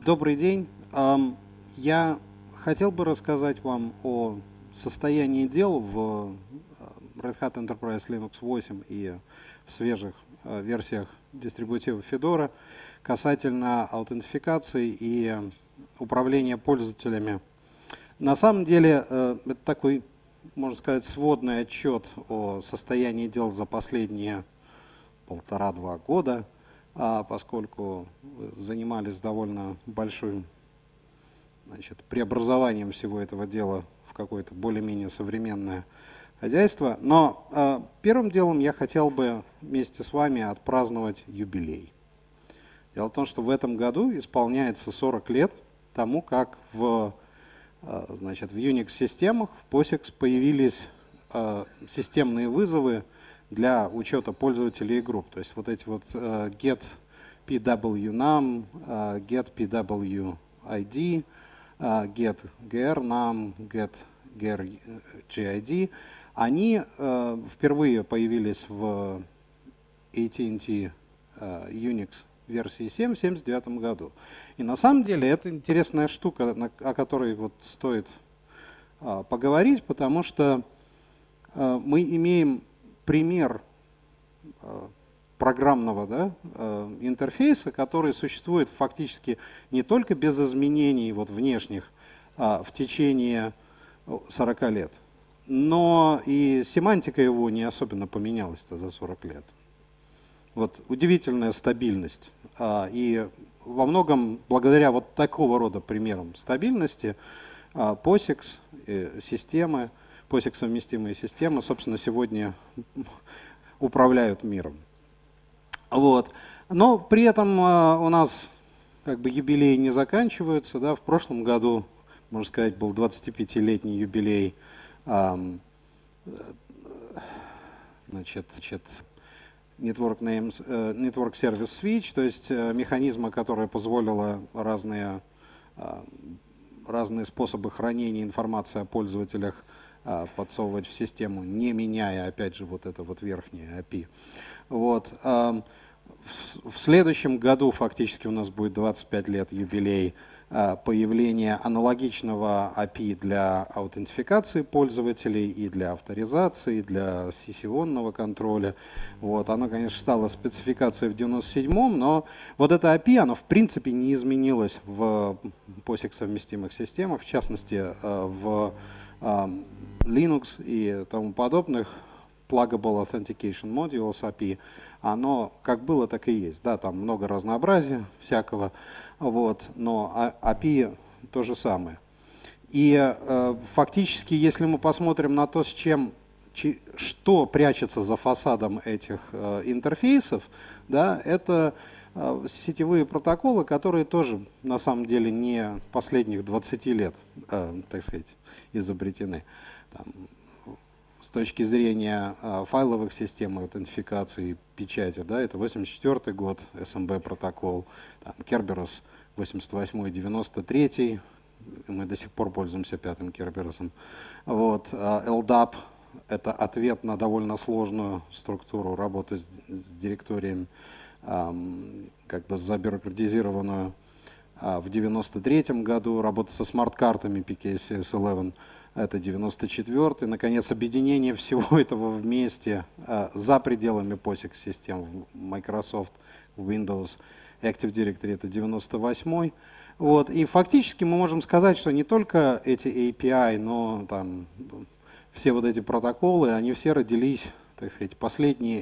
Добрый день. Я хотел бы рассказать вам о состоянии дел в Red Hat Enterprise Linux 8 и в свежих версиях дистрибутива Fedora касательно аутентификации и управления пользователями. На самом деле, это такой, можно сказать, сводный отчет о состоянии дел за последние 1,5-2 года, поскольку занимались довольно большим, преобразованием всего этого дела в какое-то более-менее современное хозяйство. Но первым делом я хотел бы вместе с вами отпраздновать юбилей. Дело в том, что в этом году исполняется 40 лет тому, как в Unix-системах, в POSIX появились системные вызовы для учета пользователей и групп. То есть вот эти вот get pwnum, get pwid, get grnum, get grgid, они впервые появились в AT&T Unix версии 7 в 1979 году. И на самом деле это интересная штука, о которой вот стоит поговорить, потому что мы имеем пример программного интерфейса, который существует фактически не только без изменений внешних в течение 40 лет, но и семантика его не особенно поменялась за 40 лет. Вот удивительная стабильность. И во многом благодаря вот такого рода примерам стабильности POSIX системы, POSIX-совместимые системы, собственно, сегодня управляют миром. Вот. Но при этом у нас юбилеи не заканчиваются. Да? В прошлом году, можно сказать, был 25-летний юбилей Network Service Switch, то есть механизма, который позволило разные способы хранения информации о пользователях подсовывать в систему, не меняя, опять же, вот это вот верхнее API. Вот. В следующем году фактически у нас будет 25 лет юбилей появления аналогичного API для аутентификации пользователей и для авторизации, и для сессионного контроля. Вот. Оно, конечно, стало спецификацией в 1997-м, но вот это API, оно в принципе не изменилось в POSIX-совместимых системах, в частности в Linux и тому подобных. Pluggable Authentication Modules API, оно как было, так и есть. Да, там много разнообразия всякого, вот, но API то же самое. И фактически, если мы посмотрим на то, что прячется за фасадом этих интерфейсов, да, это сетевые протоколы, которые тоже на самом деле не последних 20 лет, так сказать, изобретены. С точки зрения файловых систем аутентификации и печати, да, это 1984 год, SMB протокол, Kerberos 88-й, 93-й, мы до сих пор пользуемся 5-м Kerberos'ом. Вот, LDAP — это ответ на довольно сложную структуру работы с директориями, забюрократизированную. В 1993 году работа со смарт-картами PKCS-11. Это 94-й. Наконец, объединение всего этого вместе за пределами POSIX-систем Microsoft, Windows, Active Directory — это 98-й. Вот. И фактически мы можем сказать, что не только эти API, но все вот эти протоколы, они все родились, так сказать, последние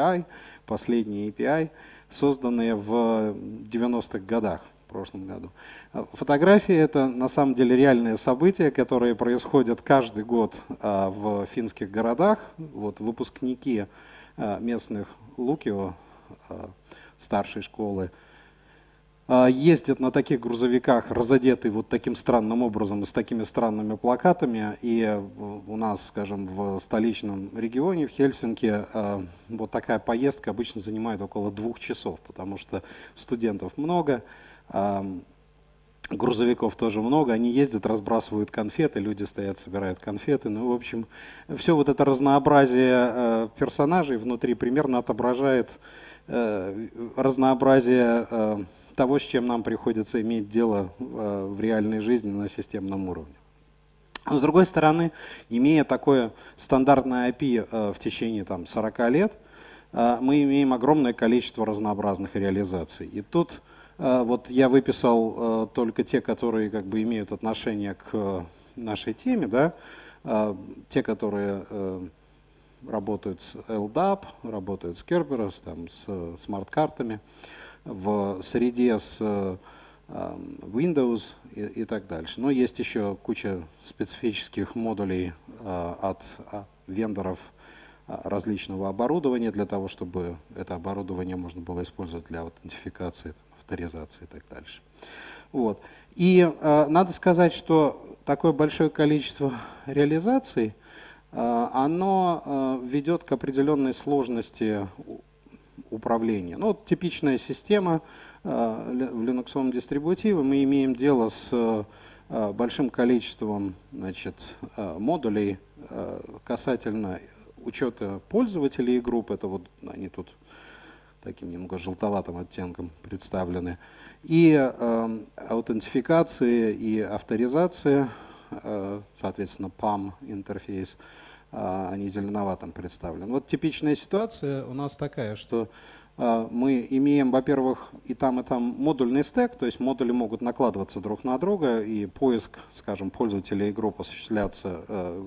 API, созданные в 90-х годах. В прошлом году. Фотографии — это на самом деле реальные события, которые происходят каждый год в финских городах. Вот выпускники местных Лукио, старшей школы, ездят на таких грузовиках, разодетые вот таким странным образом и с такими странными плакатами. И у нас, скажем, в столичном регионе, в Хельсинки, вот такая поездка обычно занимает около 2 часов, потому что студентов много. грузовиков тоже много, они ездят, разбрасывают конфеты, люди стоят, собирают конфеты. Ну, в общем, все вот это разнообразие персонажей внутри примерно отображает разнообразие того, с чем нам приходится иметь дело в реальной жизни на системном уровне. Но с другой стороны, имея такое стандартное API в течение 40 лет, мы имеем огромное количество разнообразных реализаций. И тут вот я выписал только те, которые как бы имеют отношение к нашей теме, да, те, которые работают с LDAP, работают с Kerberos, там, с смарт-картами, в среде с Windows и так дальше. Но есть еще куча специфических модулей от вендоров различного оборудования для того, чтобы это оборудование можно было использовать для аутентификации, авторизации и так дальше. Вот. И надо сказать, что такое большое количество реализаций, оно ведет к определенной сложности управления. Ну, вот типичная система в Linux дистрибутиве. Мы имеем дело с большим количеством, значит, модулей касательно учета пользователей и групп. Это вот они тут таким немного желтоватым оттенком представлены. И аутентификации, и авторизация, соответственно, PAM интерфейс, они зеленоватым представлены. Вот типичная ситуация у нас такая, что мы имеем, во-первых, и там модульный стек, то есть модули могут накладываться друг на друга, и поиск, скажем, пользователей и групп осуществляться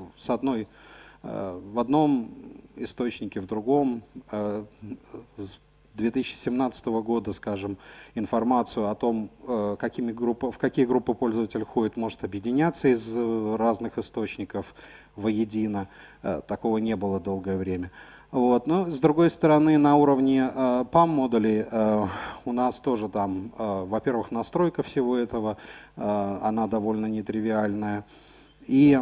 в одном источнике, в другом. С 2017 года, скажем, информацию о том, в какие группы пользователь ходит, может объединяться из разных источников воедино. Такого не было долгое время. Вот. Но, с другой стороны, на уровне PAM-модулей у нас тоже там, во-первых, настройка всего этого, она довольно нетривиальная. И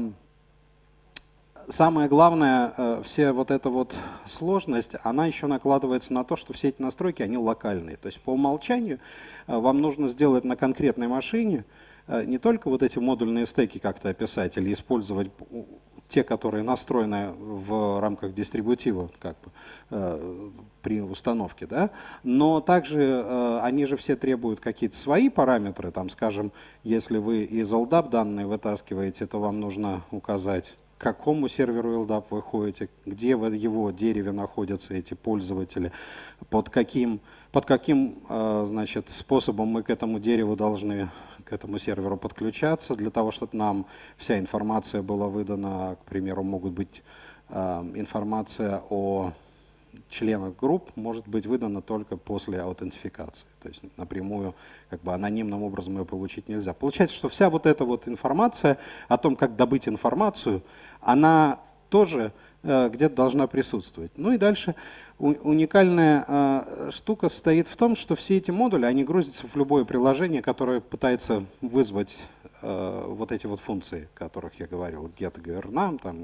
самое главное, вся вот эта вот сложность, она еще накладывается на то, что все эти настройки, они локальные. То есть по умолчанию вам нужно сделать на конкретной машине не только вот эти модульные стеки как-то описать или использовать те, которые настроены в рамках дистрибутива как бы, при установке, да? Но также они же все требуют какие-то свои параметры. Там, скажем, если вы из LDAP данные вытаскиваете, то вам нужно указать, к какому серверу LDAP вы ходите, где в его дереве находятся эти пользователи, под каким значит, способом мы к этому дереву должны, к этому серверу подключаться, для того, чтобы нам вся информация была выдана. К примеру, могут быть информация о членах групп может быть выдана только после аутентификации. То есть напрямую, как бы анонимным образом ее получить нельзя. Получается, что вся вот эта вот информация о том, как добыть информацию, она тоже где-то должна присутствовать. Ну и дальше уникальная штука состоит в том, что все эти модули, они грузятся в любое приложение, которое пытается вызвать вот эти вот функции, о которых я говорил, getGovernam, там,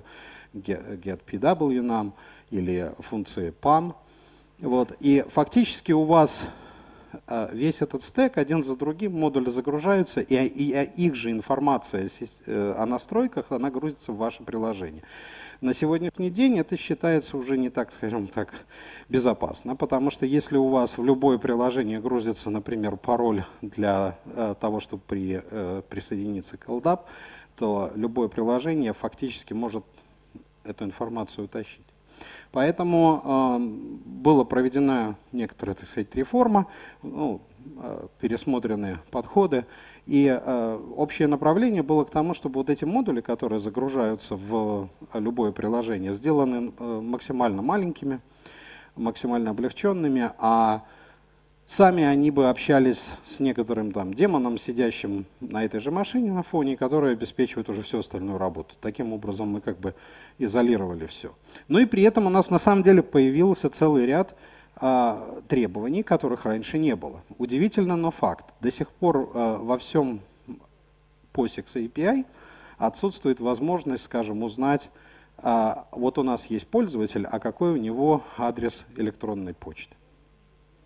getPWNam или функции PAM. Вот. И фактически у вас весь этот стек один за другим, модули загружаются, и их же информация о настройках, она грузится в ваше приложение. На сегодняшний день это считается уже не так, скажем так, безопасно, потому что если у вас в любое приложение грузится, например, пароль для того, чтобы присоединиться к LDAP, то любое приложение фактически может эту информацию утащить. Поэтому была проведена некоторая, так сказать, реформа, пересмотрены подходы, и общее направление было к тому, чтобы вот эти модули, которые загружаются в любое приложение, сделаны максимально маленькими, максимально облегченными, а сами они бы общались с некоторым там демоном, сидящим на этой же машине на фоне, который обеспечивает уже всю остальную работу. Таким образом мы как бы изолировали все. Ну и при этом у нас на самом деле появился целый ряд требований, которых раньше не было. Удивительно, но факт. До сих пор во всем POSIX API отсутствует возможность, скажем, узнать, вот у нас есть пользователь, а какой у него адрес электронной почты.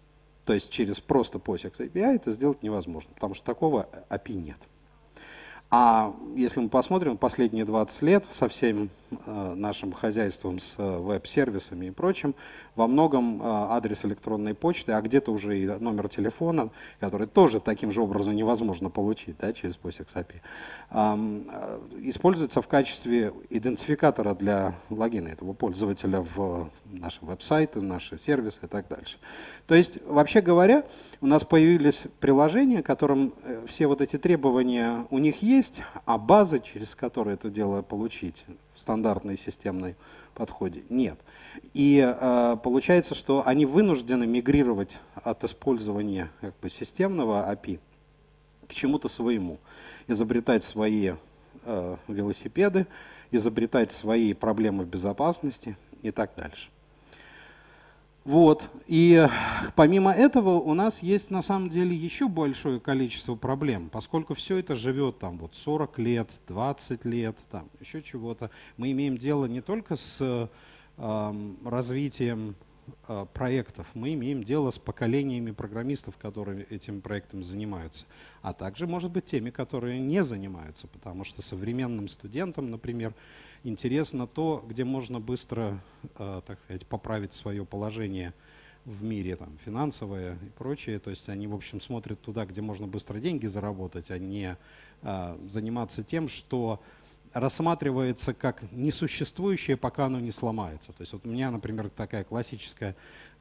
То есть через просто POSIX API это сделать невозможно, потому что такого API нет. А если мы посмотрим последние 20 лет со всем нашим хозяйством, с веб-сервисами и прочим, во многом адрес электронной почты, а где-то уже и номер телефона, который тоже таким же образом невозможно получить, да, через POSIX API, используется в качестве идентификатора для логина этого пользователя в наши веб-сайты, в наши сервисы и так дальше. То есть, вообще говоря, у нас появились приложения, которым все вот эти требования у них есть, а базы, через которые это дело получить в стандартной системной подходе, нет. И получается, что они вынуждены мигрировать от использования как бы системного API к чему-то своему, изобретать свои велосипеды, изобретать свои проблемы в безопасности и так дальше. Вот. И помимо этого у нас есть на самом деле еще большое количество проблем, поскольку все это живет там вот 40 лет, 20 лет, там еще чего-то. Мы имеем дело не только с развитием проектов, мы имеем дело с поколениями программистов, которые этим проектом занимаются, а также, может быть, теми, которые не занимаются, потому что современным студентам, например, интересно то, где можно быстро, так сказать, поправить свое положение в мире, там, финансовое и прочее. То есть они, в общем, смотрят туда, где можно быстро деньги заработать, а не заниматься тем, что рассматривается как несуществующее, пока оно не сломается. То есть вот у меня, например, такая классическая,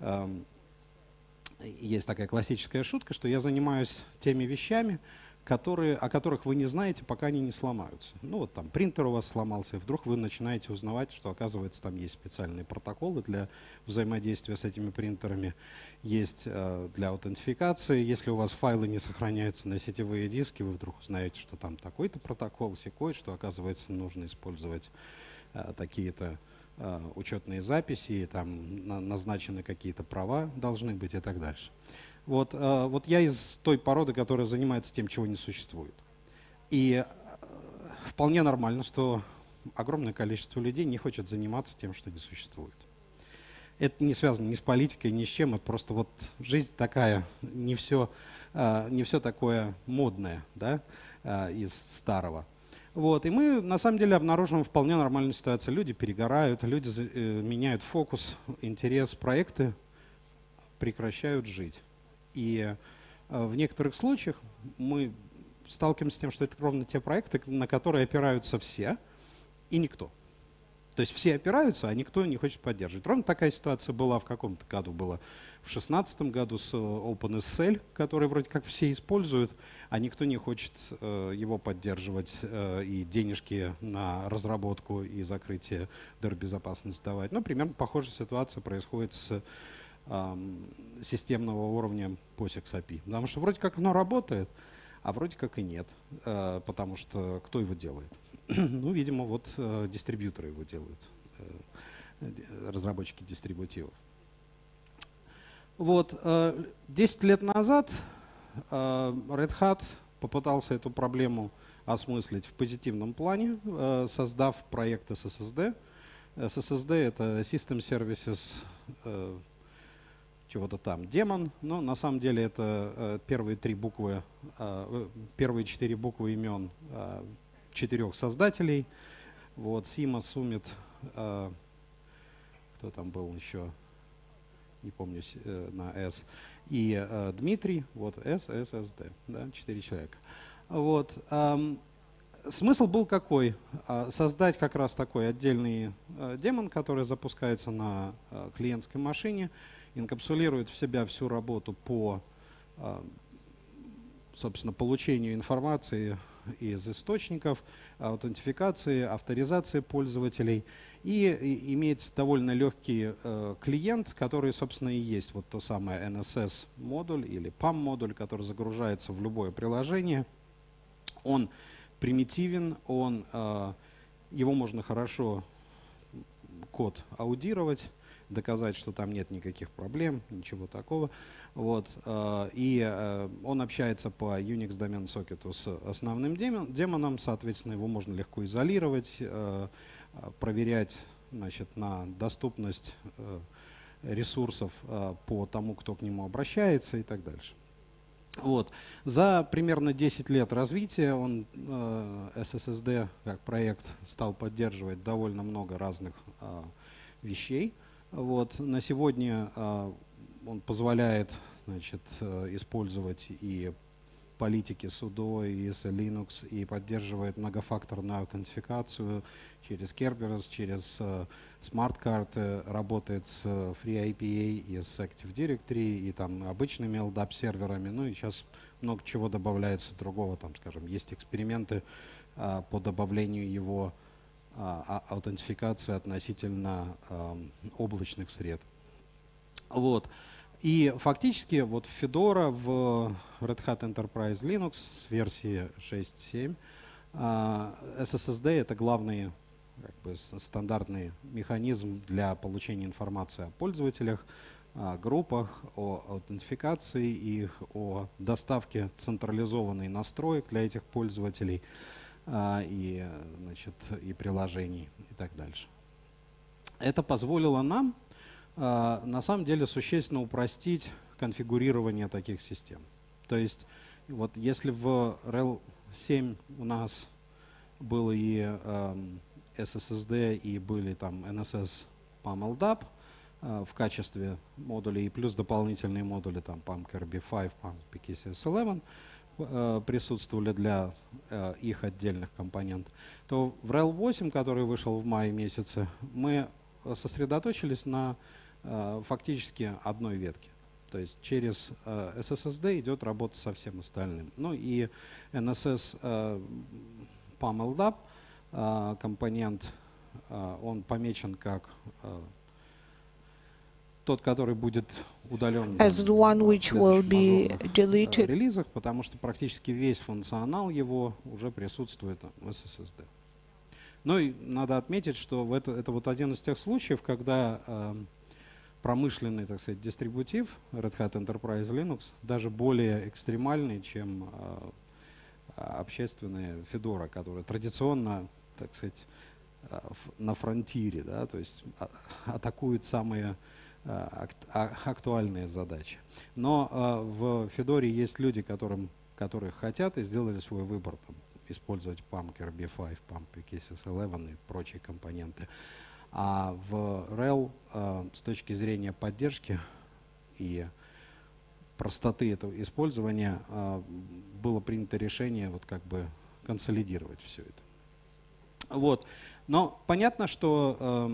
есть такая классическая шутка, что я занимаюсь теми вещами, о которых вы не знаете, пока они не сломаются. Ну вот там принтер у вас сломался, и вдруг вы начинаете узнавать, что оказывается там есть специальные протоколы для взаимодействия с этими принтерами, есть для аутентификации. Если у вас файлы не сохраняются на сетевые диски, вы вдруг узнаете, что там такой-то протокол, сякой, что оказывается нужно использовать такие-то учетные записи, и там назначены какие-то права должны быть и так дальше. Вот я из той породы, которая занимается тем, чего не существует. И вполне нормально, что огромное количество людей не хочет заниматься тем, что не существует. Это не связано ни с политикой, ни с чем, это просто вот жизнь такая, не все такое модное, да, из старого. Вот. И мы на самом деле обнаруживаем вполне нормальную ситуацию. Люди перегорают, люди меняют фокус, интерес, проекты прекращают жить. И в некоторых случаях мы сталкиваемся с тем, что это ровно те проекты, на которые опираются все и никто. То есть все опираются, а никто не хочет поддерживать. Ровно такая ситуация была в каком-то году, была в 2016 году с OpenSSL, который вроде как все используют, а никто не хочет его поддерживать и денежки на разработку и закрытие дыр безопасности давать. Ну, примерно похожая ситуация происходит с системного уровня POSIX API. Потому что вроде как оно работает, а вроде как и нет. Потому что кто его делает? Ну, видимо, вот дистрибьюторы его делают, разработчики дистрибутивов. Вот, 10 лет назад Red Hat попытался эту проблему осмыслить в позитивном плане, создав проект SSD. SSD — это System Services чего-то там, Daemon, но на самом деле это первые 4 буквы имен 4 создателей. Вот, Сима, Сумит, кто там был еще, не помню, на S, и Дмитрий, вот SSD, да, 4 человека. Вот. Смысл был какой? Создать как раз такой отдельный демон, который запускается на клиентской машине, инкапсулирует в себя всю работу по, собственно, получению информации из источников, аутентификации, авторизации пользователей и имеет довольно легкий клиент, который, собственно, и есть вот то самое NSS-модуль или PAM-модуль, который загружается в любое приложение. Он примитивен, его можно хорошо код аудировать, доказать, что там нет никаких проблем, ничего такого. Вот. И он общается по Unix Domain Socket с основным демоном, соответственно, его можно легко изолировать, проверять, значит, на доступность ресурсов по тому, кто к нему обращается и так дальше. Вот. За примерно 10 лет развития он, SSSD как проект стал поддерживать довольно много разных вещей. Вот. На сегодня он позволяет, значит, использовать и политики sudo, и SLinux, и поддерживает многофакторную аутентификацию через Kerberos, через смарт-карты, работает с FreeIPA и с Active Directory, и там обычными LDAP серверами. Ну и сейчас много чего добавляется другого, там, скажем, есть эксперименты по добавлению его аутентификации относительно облачных сред. Вот. И фактически вот Fedora в Red Hat Enterprise Linux с версии 6.7 SSSD — это главный, как бы, стандартный механизм для получения информации о пользователях, о группах, о аутентификации их, о доставке централизованной настроек для этих пользователей и, значит, и приложений и так дальше. Это позволило нам на самом деле существенно упростить конфигурирование таких систем. То есть вот если в RHEL 7 у нас был и SSSD, и были там NSS PAM LDAP в качестве модулей, и плюс дополнительные модули, там PAM-KRB5, PAM-PKCS11 присутствовали для их отдельных компонентов, то в RHEL 8, который вышел в мае месяце, мы сосредоточились на фактически одной ветке. То есть через SSSD идет работа со всем остальным. Ну и NSS PAM LDAP компонент, он помечен как тот, который будет удален в релизах, потому что практически весь функционал его уже присутствует в SSSD. Ну и надо отметить, что это вот один из тех случаев, когда промышленный, так сказать, дистрибутив Red Hat Enterprise Linux даже более экстремальный, чем общественная Fedora, которая традиционно, так сказать, на фронтире, да, то есть атакует самые актуальные задачи. Но в Fedora есть люди, которые хотят и сделали свой выбор там, использовать PAM-KRB5, PAM-PKCS11 и прочие компоненты. А в RHEL с точки зрения поддержки и простоты этого использования было принято решение вот как бы консолидировать все это. Вот. Но понятно, что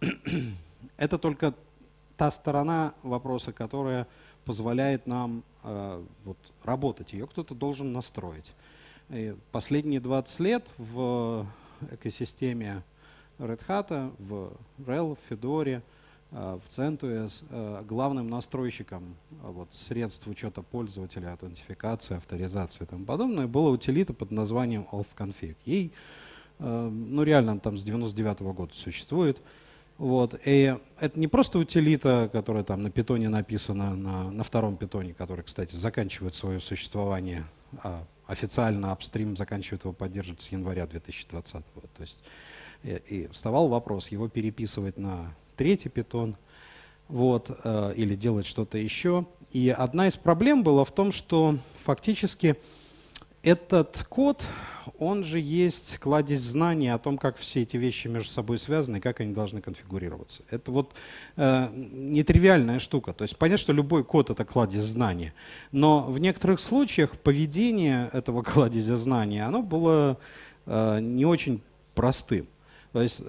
это только та сторона вопроса, которая позволяет нам вот, работать. Ее кто-то должен настроить. И последние 20 лет в экосистеме Red Hat, в RHEL, в Fedora, в CentOS главным настройщиком вот, средств учета пользователя, аутентификации, авторизации и тому подобное была утилита под названием auth-config. Ей, ну реально, там с 99-го года существует. Вот. И это не просто утилита, которая там на питоне написана, на втором питоне, который, кстати, заканчивает свое существование, официально апстрим заканчивает его поддерживать с января 2020 года. То есть и вставал вопрос, его переписывать на третий питон, вот, или делать что-то еще. И одна из проблем была в том, что фактически этот код, он же есть кладезь знаний о том, как все эти вещи между собой связаны и как они должны конфигурироваться. Это вот нетривиальная штука. То есть понятно, что любой код — это кладезь знаний. Но в некоторых случаях поведение этого кладезя знаний, оно было не очень простым. То есть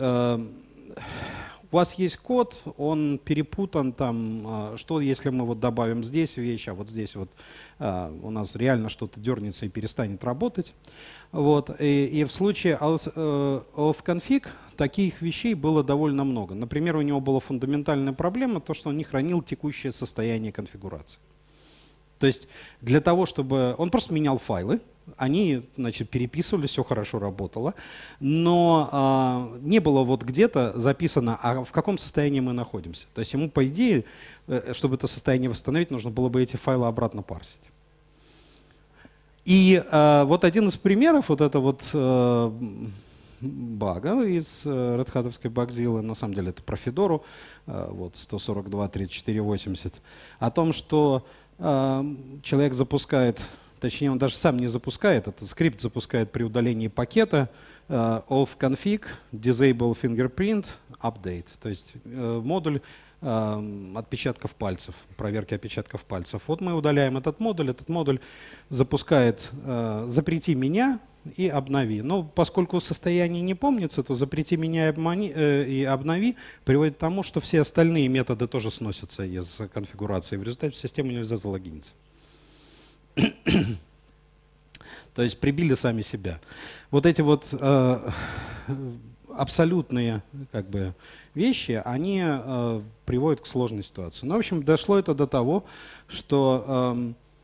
у вас есть код, он перепутан, там, что если мы вот добавим здесь вещь, а вот здесь вот у нас реально что-то дернется и перестанет работать. Вот. И в случае auth-config таких вещей было довольно много. Например, у него была фундаментальная проблема, то, что он не хранил текущее состояние конфигурации. То есть для того, чтобы... Он просто менял файлы, они, значит, переписывались, все хорошо работало, но не было вот где-то записано, а в каком состоянии мы находимся. То есть ему, по идее, чтобы это состояние восстановить, нужно было бы эти файлы обратно парсить. И вот один из примеров, вот это вот бага из Red Hat-овской Bugzilla, на самом деле это про Федору, вот 142.34.80, о том, что человек запускает, точнее он даже сам не запускает, этот скрипт запускает при удалении пакета auth config disable fingerprint update, то есть модуль отпечатков пальцев, проверки отпечатков пальцев. Вот мы удаляем этот модуль запускает запрети меня и обнови. Но поскольку состояние не помнится, то запрети меня и обнови приводит к тому, что все остальные методы тоже сносятся из конфигурации. В результате в систему нельзя залогиниться. То есть прибили сами себя. Вот эти вот абсолютные как бы вещи, они приводят к сложной ситуации. Ну, в общем, дошло это до того, что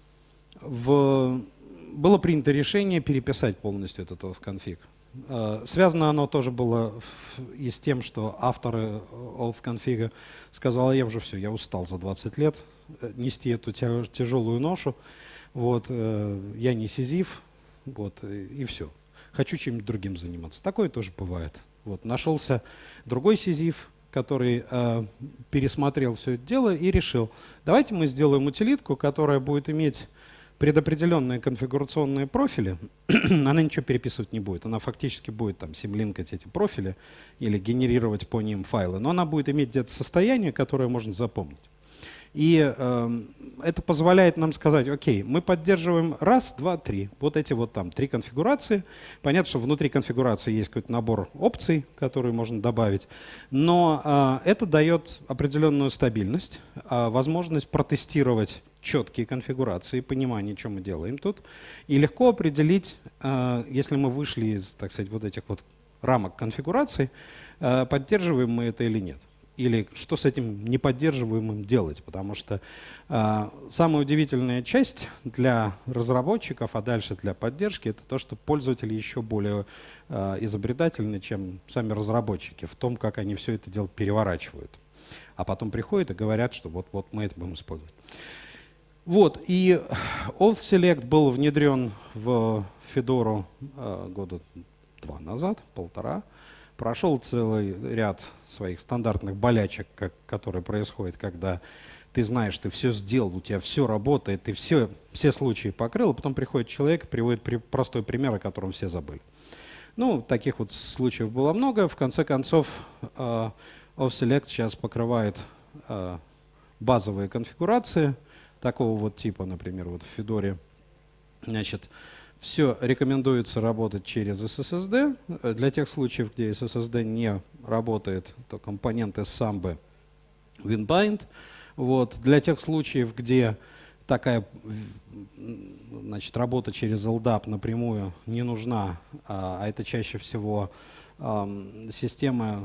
было принято решение переписать полностью этот auth-config. Связано оно тоже было и с тем, что авторы auth-config сказали, я уже все, я устал за 20 лет нести эту тяжелую ношу, вот, я не сизиф, вот, и все. Хочу чем-нибудь другим заниматься. Такое тоже бывает. Вот, нашелся другой сизиф, который пересмотрел все это дело и решил, давайте мы сделаем утилитку, которая будет иметь предопределенные конфигурационные профили. Она ничего переписывать не будет. Она фактически будет там симлинкать эти профили или генерировать по ним файлы. Но она будет иметь где-то состояние, которое можно запомнить. И это позволяет нам сказать, окей, мы поддерживаем раз, два, три. Вот эти вот там три конфигурации. Понятно, что внутри конфигурации есть какой-то набор опций, которые можно добавить. Но это дает определенную стабильность, возможность протестировать четкие конфигурации, понимание, что мы делаем тут. И легко определить, если мы вышли из, так сказать, вот этих вот рамок конфигурации, поддерживаем мы это или нет. Или что с этим неподдерживаемым делать. Потому что самая удивительная часть для разработчиков, а дальше для поддержки, это то, что пользователи еще более изобретательны, чем сами разработчики, в том, как они все это дело переворачивают. А потом приходят и говорят, что вот мы это будем использовать. Вот, и auth select был внедрен в Федору года 2 назад, 1,5. Прошел целый ряд своих стандартных болячек, которые происходят, когда ты знаешь, ты все сделал, у тебя все работает, ты все случаи покрыл, а потом приходит человек и приводит простой пример, о котором все забыли. Ну, таких вот случаев было много. В конце концов, auth select сейчас покрывает базовые конфигурации такого вот типа, например, вот в Федоре. Значит, все рекомендуется работать через SSD. Для тех случаев, где SSD не работает, то компоненты Samba WinBind. Вот. Для тех случаев, где такая, значит, работа через LDAP напрямую не нужна, а это чаще всего системы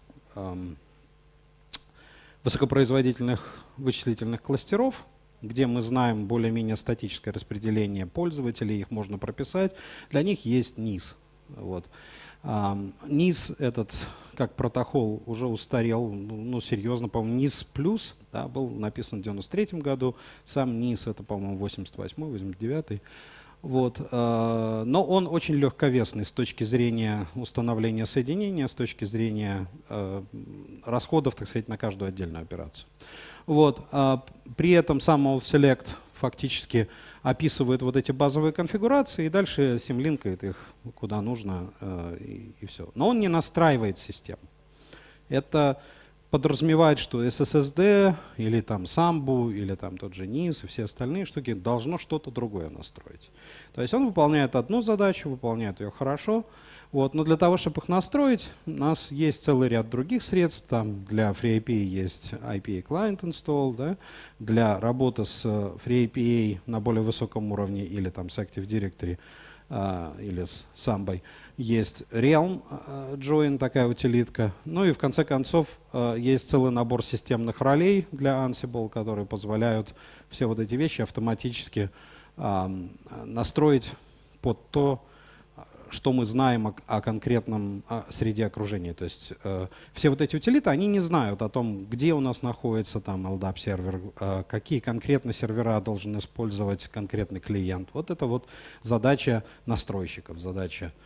высокопроизводительных вычислительных кластеров, где мы знаем более-менее статическое распределение пользователей, их можно прописать. Для них есть NIS. Вот. NIS этот, как протокол, уже устарел, ну, серьезно, по-моему, NIS Plus, да, был написан в 1993 году, сам NIS это, по-моему, 88-й, 89-й. Вот. Но он очень легковесный с точки зрения установления соединения, с точки зрения расходов, так сказать, на каждую отдельную операцию. Вот. При этом сам auth select фактически описывает вот эти базовые конфигурации и дальше симлинкает их куда нужно и все. Но он не настраивает систему. Это подразумевает, что SSD или там Sambu или там тот же NIS и все остальные штуки должно что-то другое настроить. То есть он выполняет одну задачу, выполняет ее хорошо. Вот. Но для того, чтобы их настроить, у нас есть целый ряд других средств. Там для FreeIPA есть IPA Client Install. Да? Для работы с FreeIPA на более высоком уровне или там с Active Directory или с Samba есть Realm Join, такая утилитка. Ну и в конце концов есть целый набор системных ролей для Ansible, которые позволяют все вот эти вещи автоматически настроить под то, что мы знаем о конкретном среде окружения. То есть все вот эти утилиты, они не знают о том, где у нас находится там LDAP сервер, какие конкретно сервера должен использовать конкретный клиент. Вот это вот задача настройщиков, задача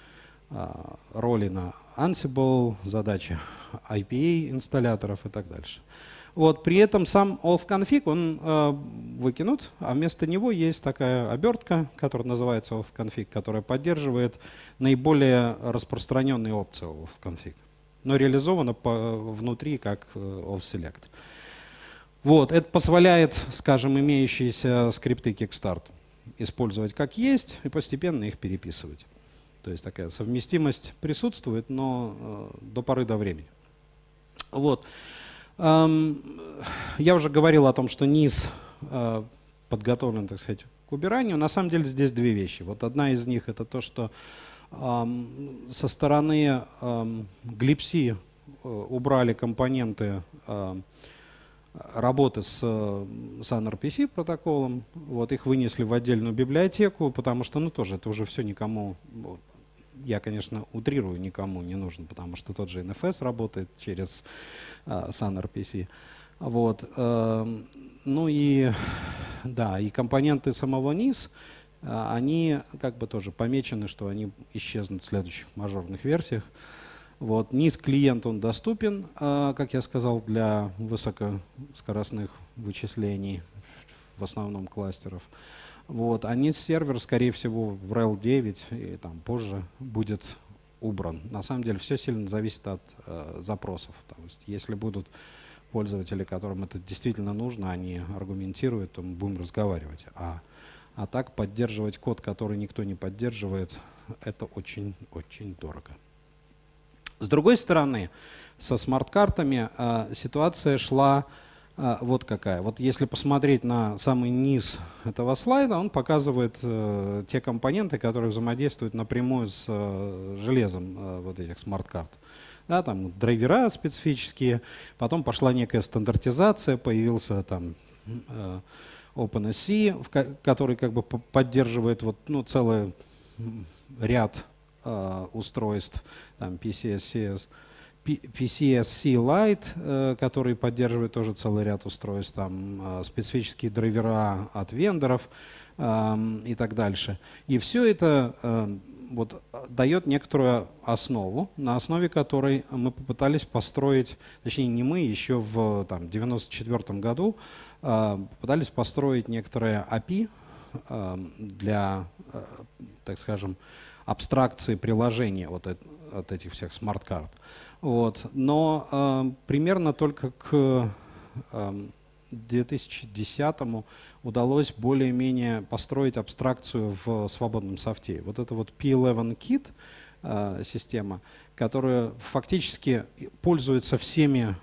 роли на Ansible, задачи IPA инсталляторов и так дальше. Вот, при этом сам auth-config, он выкинут, а вместо него есть такая обертка, которая называется auth-config, которая поддерживает наиболее распространенные опции auth-config, но реализована внутри как auth-select. Вот, это позволяет, скажем, имеющиеся скрипты Kickstart использовать как есть и постепенно их переписывать. То есть такая совместимость присутствует, но до поры до времени. Вот. Я уже говорил о том, что низ подготовлен, так сказать, к убиранию. На самом деле здесь две вещи. Вот одна из них это то, что со стороны glibc убрали компоненты работы с SunRPC протоколом. Вот, их вынесли в отдельную библиотеку, потому что, ну, тоже это уже все никому, я, конечно, утрирую, никому не нужен, потому что тот же NFS работает через SunRPC. Вот. Ну и, да, и компоненты самого NIS, они как бы тоже помечены, что они исчезнут в следующих мажорных версиях. Вот. NIS клиент, он доступен, как я сказал, для высокоскоростных вычислений, в основном кластеров. Вот. А NIS сервер, скорее всего, в RHEL 9 и там позже будет убран. На самом деле все сильно зависит от запросов. То есть, если будут пользователи, которым это действительно нужно, они аргументируют, то мы будем разговаривать. А так поддерживать код, который никто не поддерживает, это очень-очень дорого. С другой стороны, со смарт-картами ситуация шла вот какая. Вот если посмотреть на самый низ этого слайда, он показывает те компоненты, которые взаимодействуют напрямую с железом вот этих смарт-карт. Да, там драйвера специфические, потом пошла некая стандартизация, появился там OpenSC, который как бы поддерживает вот, ну, целый ряд устройств, там PCSC Lite, который поддерживает тоже целый ряд устройств, там специфические драйвера от вендоров и так дальше. И все это вот дает некоторую основу, на основе которой мы попытались построить, точнее не мы, еще в 1994 году попытались построить некоторые API для, так скажем, абстракции приложения вот от этих всех смарт-карт. Вот. Но примерно только к 2010-му удалось более-менее построить абстракцию в свободном софте. Вот это вот P11 Kit система, которая фактически пользуется всеми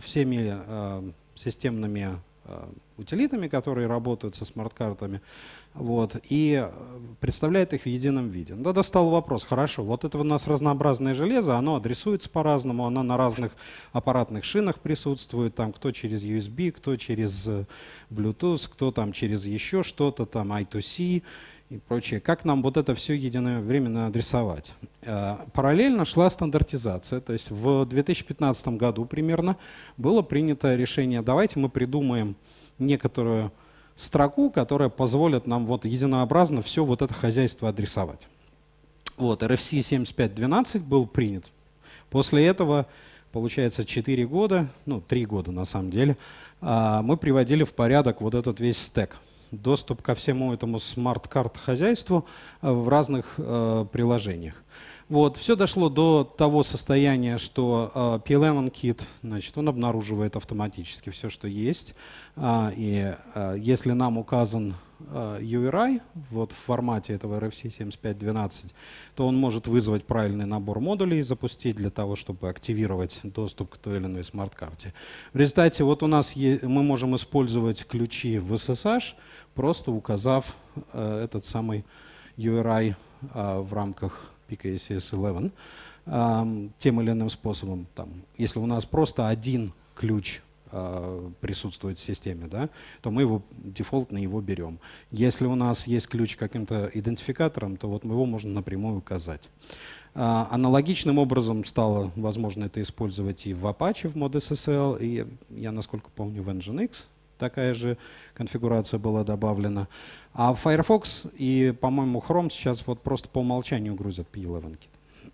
системными утилитами, которые работают со смарт-картами, вот, и представляет их в едином виде. Ну, тогда стал вопрос, хорошо, вот это у нас разнообразное железо, оно адресуется по-разному, оно на разных аппаратных шинах присутствует, там кто через USB, кто через Bluetooth, кто там через еще что-то, там I2C и прочее. Как нам вот это все единовременно адресовать? Параллельно шла стандартизация, то есть в 2015 году примерно было принято решение, давайте мы придумаем некоторую строку, которая позволит нам вот единообразно все вот это хозяйство адресовать. Вот, RFC 7512 был принят. После этого, получается, 4 года, ну 3 года на самом деле, мы приводили в порядок вот этот весь стек. Доступ ко всему этому смарт-карт хозяйству в разных приложениях. Вот, все дошло до того состояния, что P11 Kit, значит, он обнаруживает автоматически все, что есть. И если нам указан URI вот в формате этого RFC 7512, то он может вызвать правильный набор модулей и запустить для того, чтобы активировать доступ к той или иной смарт-карте. В результате вот у нас мы можем использовать ключи в SSH, просто указав этот самый URI в рамках PKCS11 тем или иным способом. Там, если у нас просто один ключ присутствует в системе, да, то мы его дефолтно его берем. Если у нас есть ключ каким-то идентификатором, то вот его можно напрямую указать. Аналогичным образом стало возможно это использовать и в Apache в ModSSL, и я, насколько помню, в Nginx такая же конфигурация была добавлена. А Firefox и, по-моему, Chrome сейчас вот просто по умолчанию грузят P11 Kit.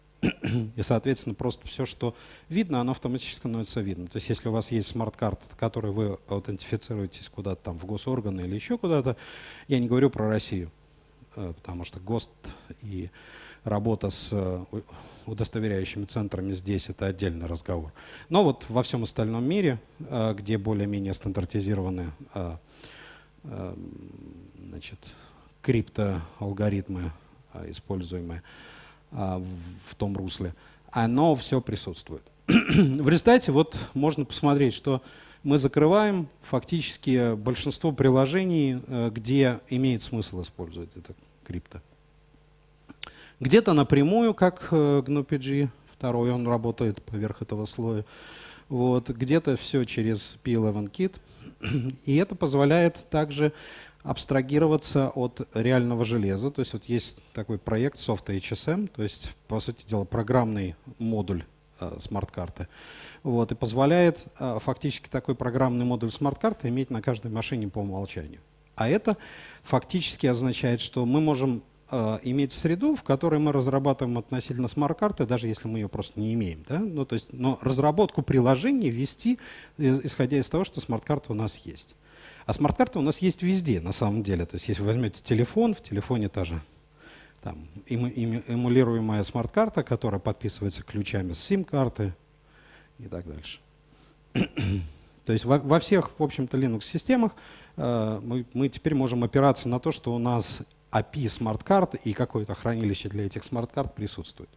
И, соответственно, просто все, что видно, оно автоматически становится видно. То есть, если у вас есть смарт-карта, которой вы аутентифицируетесь куда-то там в госорганы или еще куда-то, я не говорю про Россию, потому что ГОСТ и работа с удостоверяющими центрами здесь — это отдельный разговор. Но вот во всем остальном мире, где более-менее стандартизированы значит, криптоалгоритмы, используемые в том русле, оно все присутствует. В результате вот можно посмотреть, что мы закрываем фактически большинство приложений, где имеет смысл использовать это крипто. Где-то напрямую, как GNU-PG, второй, он работает поверх этого слоя. Вот. Где-то все через P11Kit. И это позволяет также абстрагироваться от реального железа. То есть вот есть такой проект SoftHSM, то есть, по сути дела, программный модуль смарт-карты. Вот, и позволяет фактически такой программный модуль смарт-карты иметь на каждой машине по умолчанию. А это фактически означает, что мы можем иметь среду, в которой мы разрабатываем относительно смарт-карты, даже если мы ее просто не имеем. Да? Ну, то есть, но разработку приложений вести, исходя из того, что смарт-карта у нас есть. А смарт-карта у нас есть везде, на самом деле. То есть, если вы возьмете телефон, в телефоне та же там, эмулируемая смарт-карта, которая подписывается ключами с сим-карты и так дальше. То есть во всех, в общем-то, Linux-системах мы теперь можем опираться на то, что у нас API смарт-карт и какое-то хранилище для этих смарт-карт присутствует.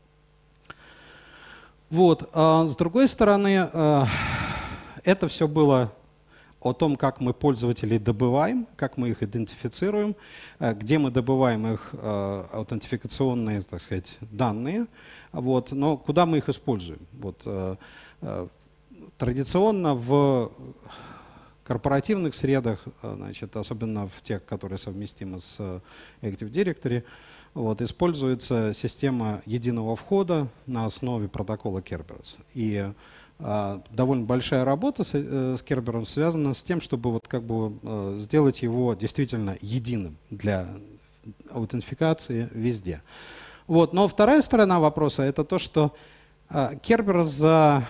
Вот. С другой стороны, это все было о том, как мы пользователей добываем, как мы их идентифицируем, где мы добываем их аутентификационные, так сказать, данные, вот, но куда мы их используем. Вот, традиционно в корпоративных средах, значит, особенно в тех, которые совместимы с Active Directory, вот, используется система единого входа на основе протокола Kerberos. И довольно большая работа с Kerberos связана с тем, чтобы вот как бы сделать его действительно единым для аутентификации везде. Вот. Но вторая сторона вопроса — это то, что Kerberos за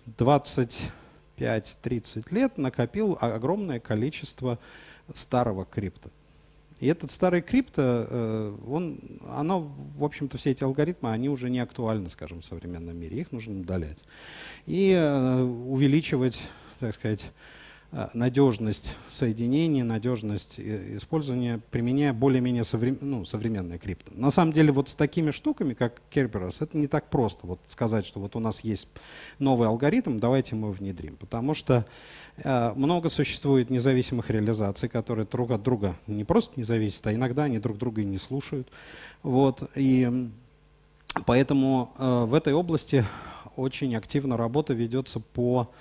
25-30 лет накопил огромное количество старого крипта. И этот старый крипто, в общем-то, все эти алгоритмы, они уже не актуальны, скажем, в современном мире. Их нужно удалять. И увеличивать, так сказать, надежность соединений, надежность использования, применяя более-менее современные крипто. На самом деле вот с такими штуками, как Kerberos, это не так просто вот сказать, что вот у нас есть новый алгоритм, давайте мы его внедрим. Потому что много существует независимых реализаций, которые друг от друга не просто не зависят, а иногда они друг друга и не слушают. Вот. И поэтому в этой области очень активно работа ведется по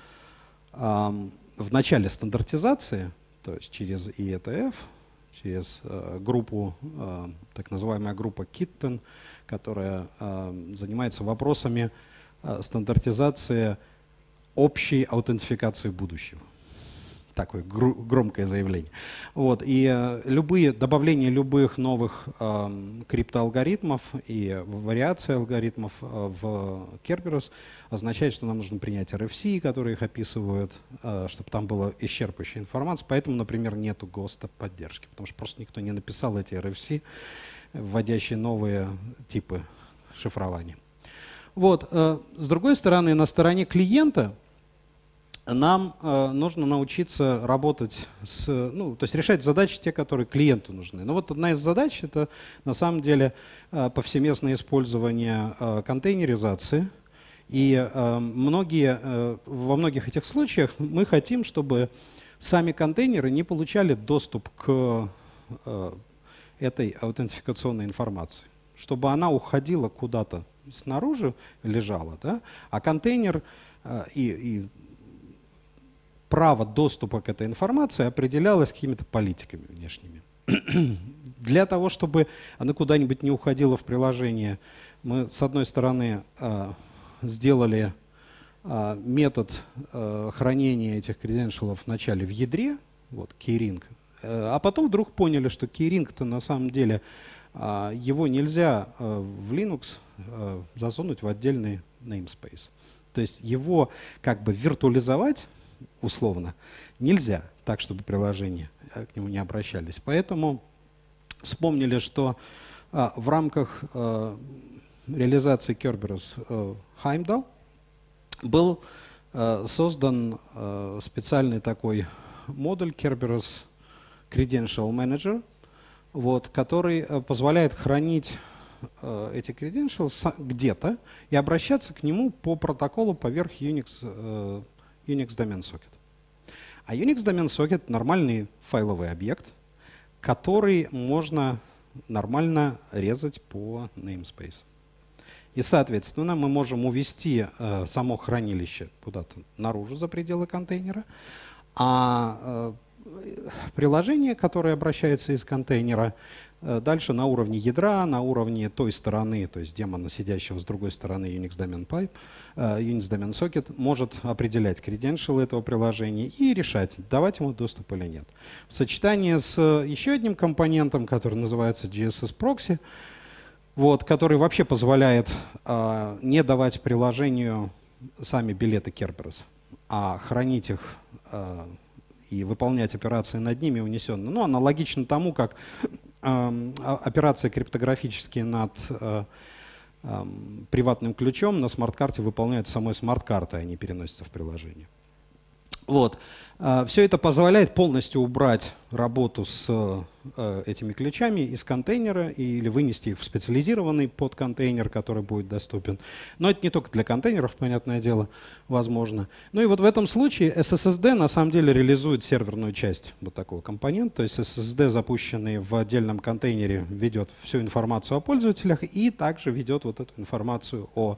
в начале стандартизации, то есть через IETF, через группу, так называемая группа Kitten, которая занимается вопросами стандартизации общей аутентификации будущего. Такое громкое заявление. Вот. И добавление любых новых криптоалгоритмов и вариаций алгоритмов в Kerberos означает, что нам нужно принять RFC, которые их описывают, чтобы там была исчерпывающая информация. Поэтому, например, нету ГОСТа поддержки, потому что просто никто не написал эти RFC, вводящие новые типы шифрования. Вот. С другой стороны, на стороне клиента нам нужно научиться работать то есть решать задачи, те, которые клиенту нужны. Но вот одна из задач — это на самом деле повсеместное использование контейнеризации. И во многих этих случаях мы хотим, чтобы сами контейнеры не получали доступ к этой аутентификационной информации, чтобы она уходила куда-то снаружи, лежала, да? А контейнер и право доступа к этой информации определялось какими-то политиками внешними. Для того, чтобы она куда-нибудь не уходила в приложение, мы, с одной стороны, сделали метод хранения этих креденшалов вначале в ядре, вот, keyring, а потом вдруг поняли, что keyring-то на самом деле его нельзя в Linux засунуть в отдельный namespace. То есть его как бы виртуализовать условно нельзя, так чтобы приложения к нему не обращались. Поэтому вспомнили, что в рамках реализации Kerberos Heimdall был создан специальный такой модуль Kerberos Credential Manager, вот, который позволяет хранить эти credentials где-то и обращаться к нему по протоколу поверх Unix Domain Socket. А Unix Domain Socket — нормальный файловый объект, который можно нормально резать по namespace. И, соответственно, мы можем увести само хранилище куда-то наружу за пределы контейнера, а приложение, которое обращается из контейнера, дальше на уровне ядра, на уровне той стороны, то есть демона, сидящего с другой стороны Unix Domain Pipe, Unix Domain Socket, может определять credential этого приложения и решать, давать ему доступ или нет. В сочетании с еще одним компонентом, который называется GSS Proxy, вот, который вообще позволяет не давать приложению сами билеты Kerberos, а хранить их и выполнять операции над ними унесенно. Ну, аналогично тому, как операции криптографические над приватным ключом на смарт-карте выполняются самой смарт-картой, они переносятся в приложение. Вот. Все это позволяет полностью убрать работу с этими ключами из контейнера или вынести их в специализированный подконтейнер, который будет доступен. Но это не только для контейнеров, понятное дело, возможно. Ну и вот в этом случае SSSD на самом деле реализует серверную часть вот такого компонента. То есть SSSD, запущенный в отдельном контейнере, ведет всю информацию о пользователях и также ведет вот эту информацию о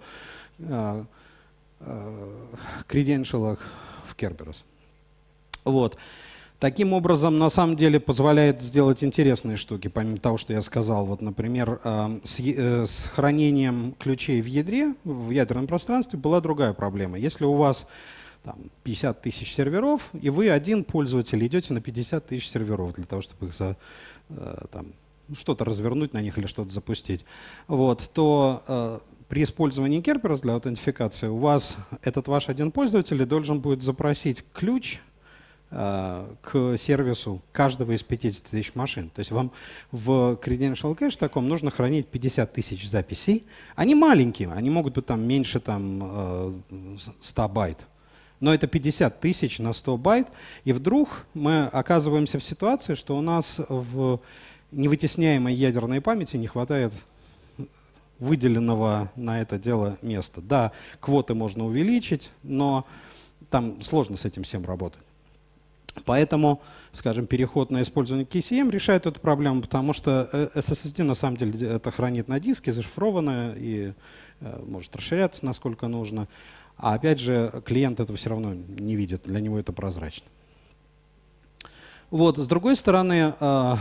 креденшалах в Kerberos. Вот. Таким образом, на самом деле, позволяет сделать интересные штуки, помимо того, что я сказал. Вот, например, с хранением ключей в ядре, в ядерном пространстве была другая проблема. Если у вас там 50 тысяч серверов, и вы один пользователь идете на 50 тысяч серверов для того, чтобы их что-то развернуть на них или что-то запустить, вот, то при использовании Kerberos для аутентификации у вас этот ваш один пользователь должен будет запросить ключ к сервису каждого из 50 тысяч машин. То есть вам в Credential Cache таком нужно хранить 50 тысяч записей. Они маленькие, они могут быть там меньше 100 байт. Но это 50 тысяч на 100 байт. И вдруг мы оказываемся в ситуации, что у нас в невытесняемой ядерной памяти не хватает выделенного на это дело места. Да, квоты можно увеличить, но там сложно с этим всем работать. Поэтому, скажем, переход на использование KCM решает эту проблему, потому что SSD на самом деле это хранит на диске, зашифрованное и может расширяться насколько нужно. А опять же, клиент этого все равно не видит, для него это прозрачно. Вот, с другой стороны,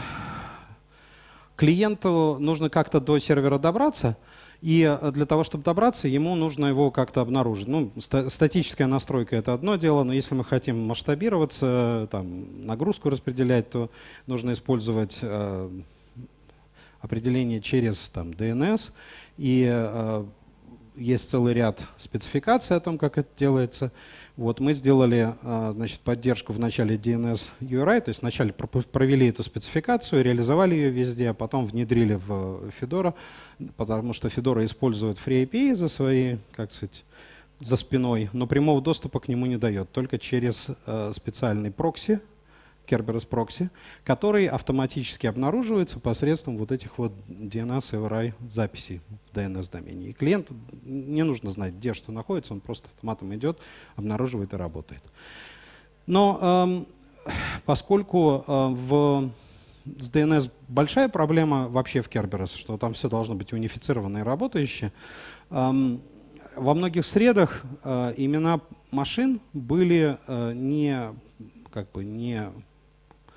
клиенту нужно как-то до сервера добраться, и для того, чтобы добраться, ему нужно его как-то обнаружить. Ну, статическая настройка — это одно дело, но если мы хотим масштабироваться, там, нагрузку распределять, то нужно использовать определение через там, DNS, и есть целый ряд спецификаций о том, как это делается. Вот мы сделали, значит, поддержку в начале DNS URI, то есть вначале провели эту спецификацию, реализовали ее везде, а потом внедрили в Fedora, потому что Fedora использует FreeAPI за свои, как сказать, за спиной, но прямого доступа к нему не дает, только через специальный прокси, Kerberos прокси, который автоматически обнаруживается посредством вот этих вот DNS URI записей в DNS-домене. И клиенту не нужно знать, где что находится, он просто автоматом идет, обнаруживает и работает. Но поскольку с DNS большая проблема вообще в Kerberos, что там все должно быть унифицировано и работающее, во многих средах имена машин были не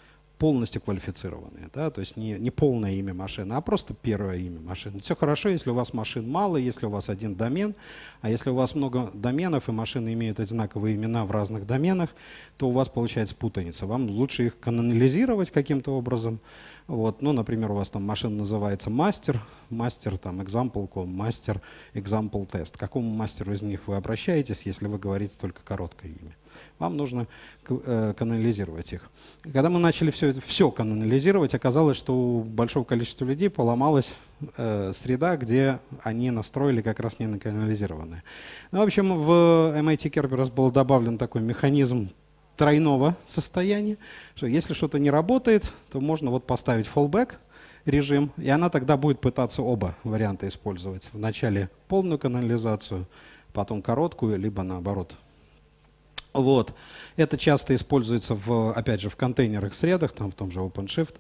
полностью квалифицированные, да, то есть не полное имя машины, а просто первое имя машины. Все хорошо, если у вас машин мало, если у вас один домен, а если у вас много доменов и машины имеют одинаковые имена в разных доменах, то у вас получается путаница. Вам лучше их канонализировать каким-то образом. Вот, ну, например, у вас там машина называется мастер там example.com, мастер example test. К какому мастеру из них вы обращаетесь, если вы говорите только короткое имя? Вам нужно канонализировать их. Когда мы начали все канонализировать, оказалось, что у большого количества людей поломалась среда, где они настроили как раз не на канонализированное. Ну, в общем, в MIT Kerberos был добавлен такой механизм тройного состояния, что если что-то не работает, то можно вот поставить fallback режим, и она тогда будет пытаться оба варианта использовать. Вначале полную канализацию, потом короткую, либо наоборот. Вот. Это часто используется, опять же, в контейнерных средах, там, в том же OpenShift.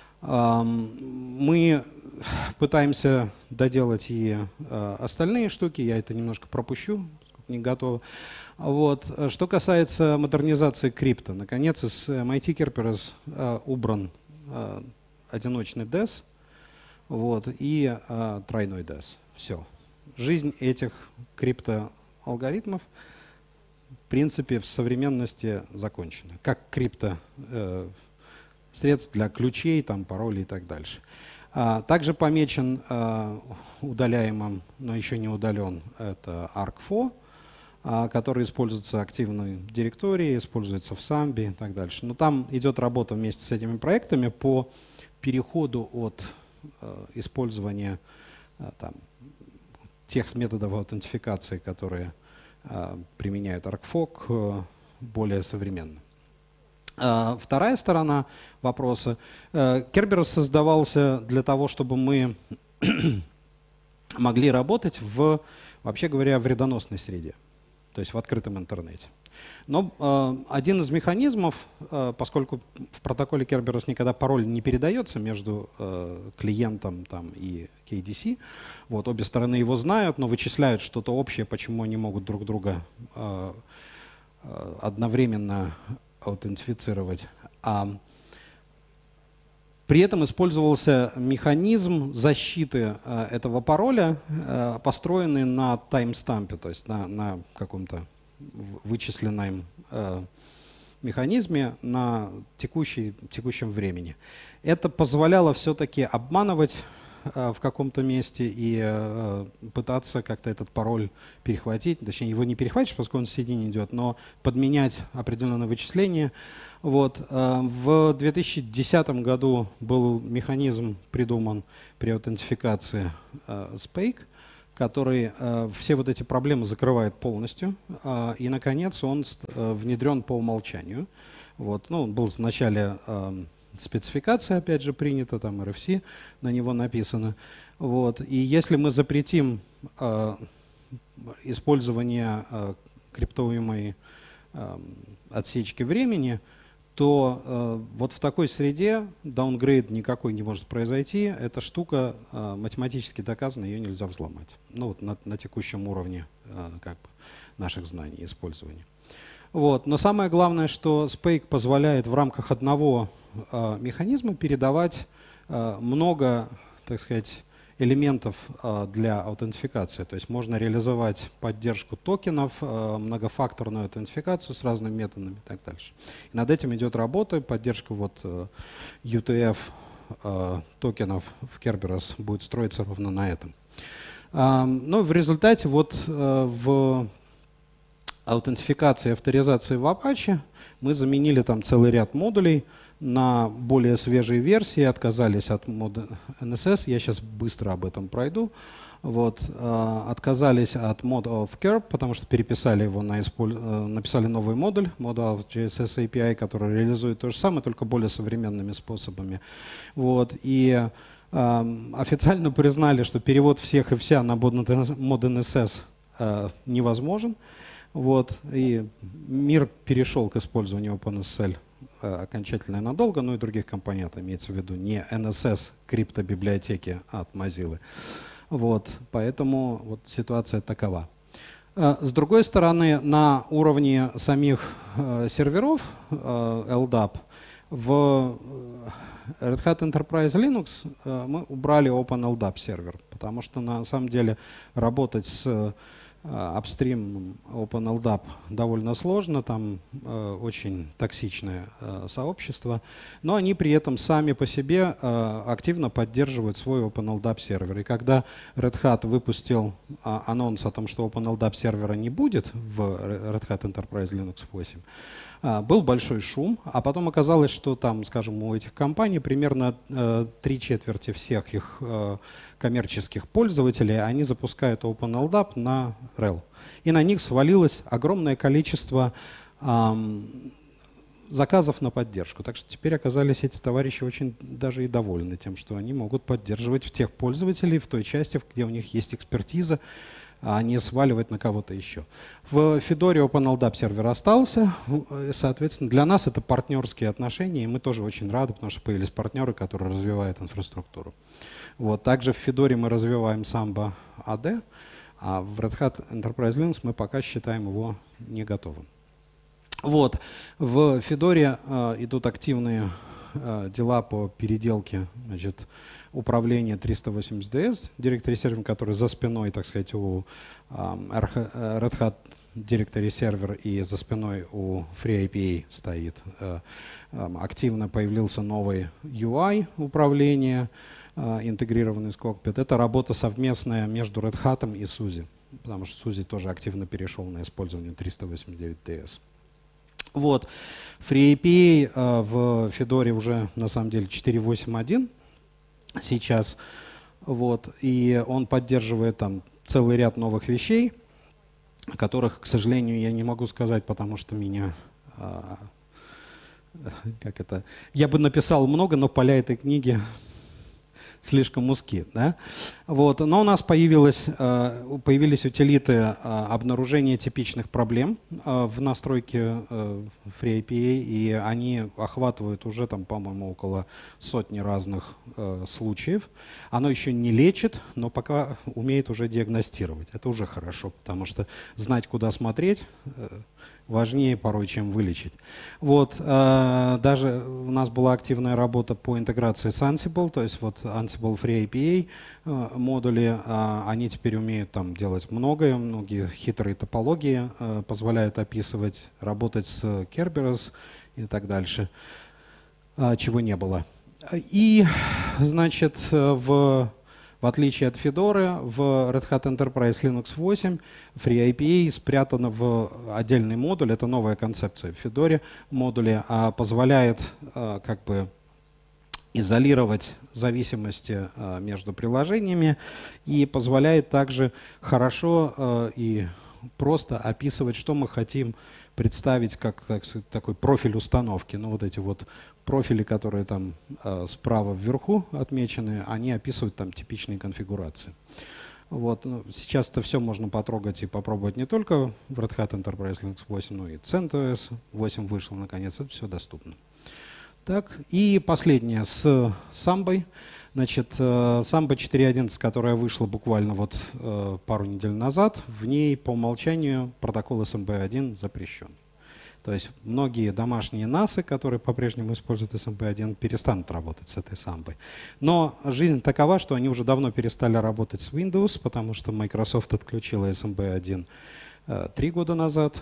Мы пытаемся доделать и остальные штуки, я это немножко пропущу, не готово. Вот. Что касается модернизации крипто, наконец из MIT Kerberos убран одиночный DES, вот, и тройной DES. Все. Жизнь этих криптоалгоритмов в принципе в современности закончена. Как крипто средств для ключей, там, паролей и так дальше. Также помечен удаляемым, но еще не удален, это ARC4, который используется активно в директории, используется в Самби и так дальше. Но там идет работа вместе с этими проектами по переходу от использования там, тех методов аутентификации, которые применяют ARC4, к более современным. Вторая сторона вопроса. Kerberos создавался для того, чтобы мы могли работать вообще говоря, в вредоносной среде, то есть в открытом интернете. Но один из механизмов, поскольку в протоколе Kerberos никогда пароль не передается между клиентом там, и KDC, вот, обе стороны его знают, но вычисляют что-то общее, почему они могут друг друга одновременно аутентифицировать. При этом использовался механизм защиты этого пароля, построенный на таймстампе, то есть на каком-то вычисленном механизме на текущем времени. Это позволяло все-таки обманывать в каком-то месте и пытаться как-то этот пароль перехватить, точнее его не перехватишь, поскольку он в середине идет, но подменять определенное вычисление. Вот. В 2010 году был механизм придуман при аутентификации SPAKE, который все вот эти проблемы закрывает полностью, и, наконец, он внедрен по умолчанию. Вот. Ну, он был вначале спецификация, опять же, принята, там RFC на него написано. Вот. И если мы запретим использование криптуемой отсечки времени, то вот в такой среде даунгрейд никакой не может произойти. Эта штука математически доказана, ее нельзя взломать. Ну, вот на текущем уровне как бы, наших знаний и использования. Вот. Но самое главное, что SPAKE позволяет в рамках одного механизма передавать много, так сказать, элементов для аутентификации. То есть можно реализовать поддержку токенов, многофакторную аутентификацию с разными методами и так дальше. И над этим идет работа, поддержка вот UTF токенов в Kerberos будет строиться ровно на этом. Но в результате вот в аутентификации и авторизации в Apache мы заменили там целый ряд модулей на более свежие версии, отказались от мода NSS, я сейчас быстро об этом пройду. Вот, отказались от Mod of Curve, потому что переписали его, написали новый модуль, Modal JSS API, который реализует то же самое, только более современными способами. Вот, и официально признали, что перевод всех и вся на Mod NSS невозможен. Вот, и мир перешел к использованию OpenSSL окончательно и надолго, но и других компонентов, имеется в виду не NSS криптобиблиотеки от Mozilla. Вот, поэтому вот ситуация такова. С другой стороны, на уровне самих серверов LDAP В Red Hat Enterprise Linux мы убрали OpenLDAP сервер, потому что на самом деле работать с апстрим OpenLDAP довольно сложно, там очень токсичное сообщество, но они при этом сами по себе активно поддерживают свой OpenLDAP сервер. И когда Red Hat выпустил анонс о том, что OpenLDAP сервера не будет в Red Hat Enterprise Linux 8, был большой шум, а потом оказалось, что там, скажем, у этих компаний примерно 3/4 всех их коммерческих пользователей, они запускают OpenLDAP на RHEL. И на них свалилось огромное количество заказов на поддержку. Так что теперь оказались эти товарищи очень даже и довольны тем, что они могут поддерживать тех пользователей в той части, где у них есть экспертиза, а не сваливать на кого-то еще. В Федоре OpenLDAP сервер остался, соответственно, для нас это партнерские отношения, и мы тоже очень рады, потому что появились партнеры, которые развивают инфраструктуру. Вот. Также в Федоре мы развиваем Samba AD, а в Red Hat Enterprise Linux мы пока считаем его не готовым. Вот. В Федоре идут активные дела по переделке, значит, управления 380DS, Directory Server, который за спиной, так сказать, у Red Hat Directory Server и за спиной у FreeIPA стоит. Активно появился новый UI управления, интегрированный с Cockpit. Это работа совместная между Red Hat и SUSE, потому что SUSE тоже активно перешел на использование 389DS. Вот. FreeIPA в Федоре уже на самом деле 4.8.1 сейчас. Вот. И он поддерживает там целый ряд новых вещей, о которых, к сожалению, я не могу сказать, потому что меня... Я бы написал много, но поля этой книги слишком узки. Да? Вот. Но у нас появились утилиты обнаружения типичных проблем в настройке FreeIPA, и они охватывают уже, там, по-моему, около сотни разных случаев. Оно еще не лечит, но пока умеет уже диагностировать. Это уже хорошо, потому что знать, куда смотреть, важнее порой, чем вылечить. Вот. Даже у нас была активная работа по интеграции с Ansible, то есть вот Ansible FreeIPA модули, они теперь умеют там делать многие хитрые топологии, позволяют описывать, работать с Kerberos и так дальше, чего не было. И, значит, в отличие от Fedora, в Red Hat Enterprise Linux 8 FreeIPA спрятано в отдельный модуль, это новая концепция в Fedora модуле, позволяет как бы изолировать зависимости между приложениями и позволяет также хорошо и просто описывать, что мы хотим представить как такой профиль установки. Ну, вот эти вот профили, которые там справа вверху отмечены, они описывают там типичные конфигурации. Вот. Ну, сейчас это все можно потрогать и попробовать не только в Red Hat Enterprise Linux 8, но и CentOS 8 вышел наконец, это все доступно. Так, и последнее с Samba. Значит, Samba 4.11, которая вышла буквально вот пару недель назад, в ней по умолчанию протокол SMB1 запрещен. То есть многие домашние NAS, которые по-прежнему используют SMB1, перестанут работать с этой Samba. Но жизнь такова, что они уже давно перестали работать с Windows, потому что Microsoft отключила SMB1 3 года назад.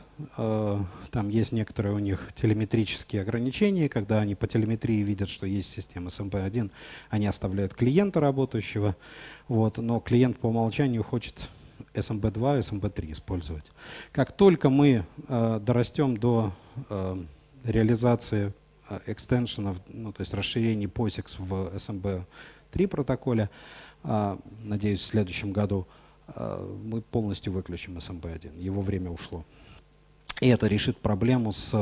Там есть некоторые у них телеметрические ограничения. Когда они по телеметрии видят, что есть система SMB1, они оставляют клиента работающего. Вот. Но клиент по умолчанию хочет SMB2, SMB3 использовать. Как только мы дорастем до реализации экстеншенов, ну, то есть расширений POSIX в SMB3 протоколе, надеюсь, в следующем году, мы полностью выключим SMB1. Его время ушло. И это решит проблему с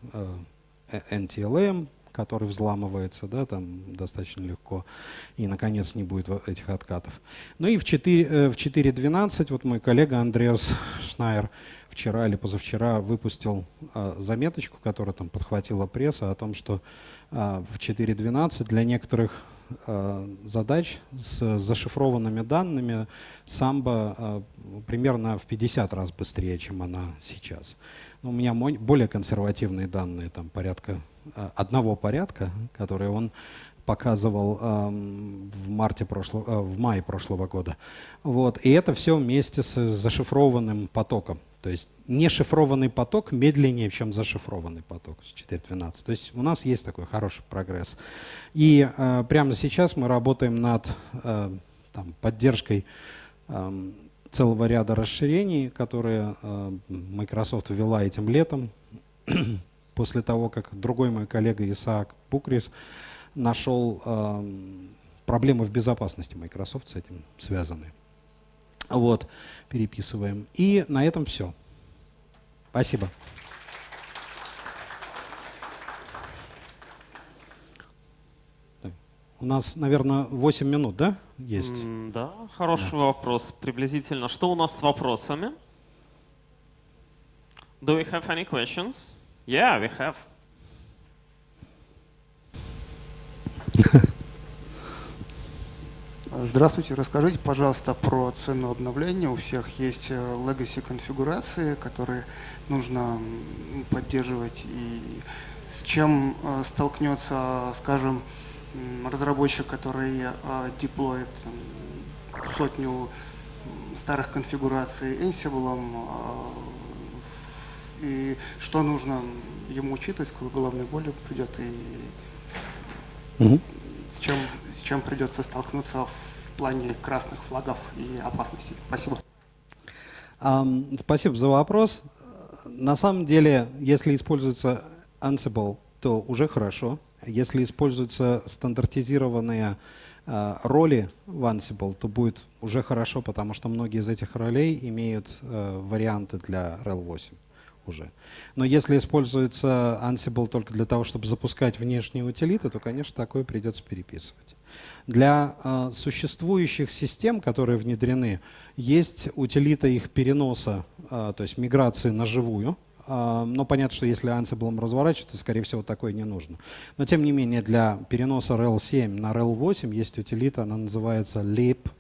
NTLM, который взламывается, да, там достаточно легко. И, наконец, не будет этих откатов. Ну и в 4.12, вот мой коллега Андреас Шнайер в вчера или позавчера выпустил заметочку, которая там подхватила пресса, о том, что в 4.12 для некоторых задач с зашифрованными данными Самбо примерно в 50 раз быстрее, чем она сейчас. Но у меня более консервативные данные, там порядка одного порядка, который он показывал в мае прошлого года. Вот. И это все вместе с зашифрованным потоком. То есть нешифрованный поток медленнее, чем зашифрованный поток с 4.12. То есть у нас есть такой хороший прогресс. И прямо сейчас мы работаем над поддержкой целого ряда расширений, которые Microsoft ввела этим летом, после того, как другой мой коллега Исаак Букрис нашел проблемы в безопасности Microsoft с этим связанные. Вот, переписываем. И на этом все. Спасибо. У нас, наверное, 8 минут, да, есть? Да, хороший вопрос. Приблизительно. Что у нас с вопросами? Do we have any questions? Yeah, we have. Здравствуйте, расскажите, пожалуйста, про цену обновления. У всех есть legacy конфигурации, которые нужно поддерживать. И с чем столкнется, скажем, разработчик, который деплоит сотню старых конфигураций Ansible, и что нужно ему учитывать, какой головной болью придет, и с чем придется столкнуться в плане красных флагов и опасностей. Спасибо. Спасибо за вопрос. На самом деле, если используется Ansible, то уже хорошо. Если используются стандартизированные роли в Ansible, то будет уже хорошо, потому что многие из этих ролей имеют варианты для RHEL 8 уже. Но если используется Ansible только для того, чтобы запускать внешние утилиты, то, конечно, такое придется переписывать. Для существующих систем, которые внедрены, есть утилита их переноса, то есть миграции на живую. Но понятно, что если Ansible разворачивать, то, скорее всего, такое не нужно. Но, тем не менее, для переноса RHEL 7 на RHEL 8 есть утилита, она называется leap,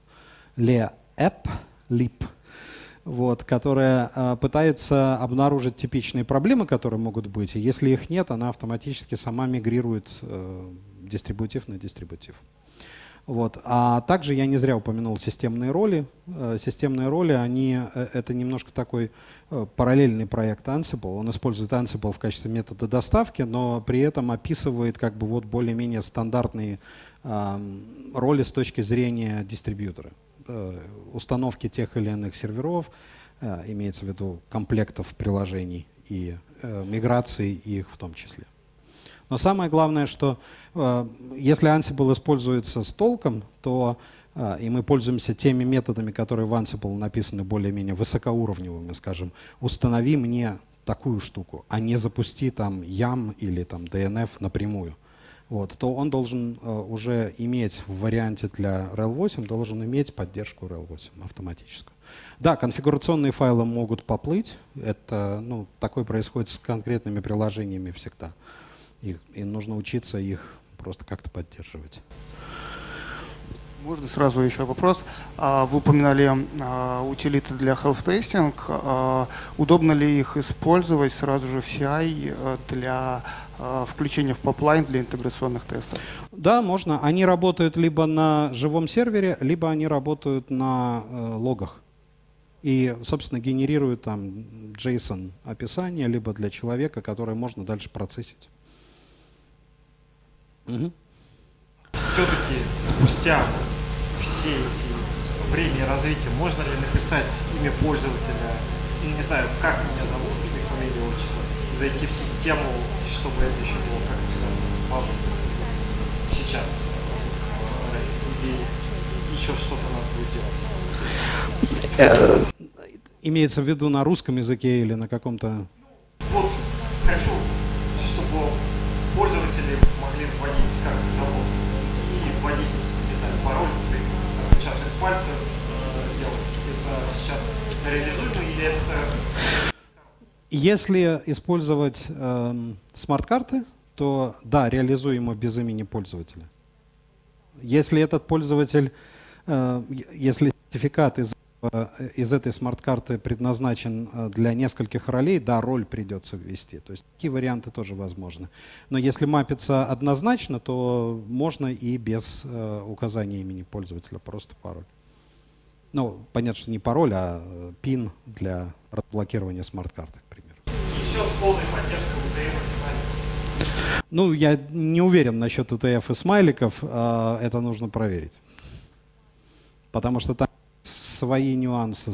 вот, которая пытается обнаружить типичные проблемы, которые могут быть. И если их нет, она автоматически сама мигрирует дистрибутив на дистрибутив. Вот. А также я не зря упомянул системные роли. Системные роли, это немножко такой параллельный проект Ansible. Он использует Ansible в качестве метода доставки, но при этом описывает как бы вот более-менее стандартные роли с точки зрения дистрибьютора. Установки тех или иных серверов, имеется в виду комплектов приложений и миграции их в том числе. Но самое главное, что если Ansible используется с толком, то и мы пользуемся теми методами, которые в Ansible написаны более-менее высокоуровневыми, скажем, установи мне такую штуку, а не запусти там YAM или там DNF напрямую, вот, то он должен уже иметь в варианте для RHEL 8, должен иметь поддержку RHEL 8 автоматическую. Да, конфигурационные файлы могут поплыть, это, такое происходит с конкретными приложениями всегда. И нужно учиться их просто как-то поддерживать. Можно сразу еще вопрос? Вы упоминали утилиты для health-testing. Удобно ли их использовать сразу же в CI для включения в пайплайн для интеграционных тестов? Да, можно. Они работают либо на живом сервере, либо они работают на логах. И, собственно, генерируют там JSON описание, либо для человека, которое можно дальше процессить. Все-таки спустя все эти время развития можно ли написать имя пользователя, не знаю, как меня зовут, имя, фамилия, отчество, зайти в систему, чтобы это еще было как-то связано с базой сейчас, или еще что-то надо будет делать? Имеется в виду на русском языке или на каком-то... Вот хочу, чтобы пользователи могли вводить как залог и вводить, не знаю, пароль, отпечаток пальцев делать. Это сейчас реализуемо или это Если использовать смарт-карты, то да, реализуемо без имени пользователя. Если этот пользователь, если сертификат из этой смарт-карты предназначен для нескольких ролей, да, роль придется ввести. То есть такие варианты тоже возможны. Но если мапится однозначно, то можно и без указания имени пользователя, просто пароль. Ну, понятно, что не пароль, а пин для разблокирования смарт-карты, к примеру. И все с полной поддержкой UTF и смайликов. Ну, я не уверен насчет UTF и смайликов, это нужно проверить. Потому что там свои нюансы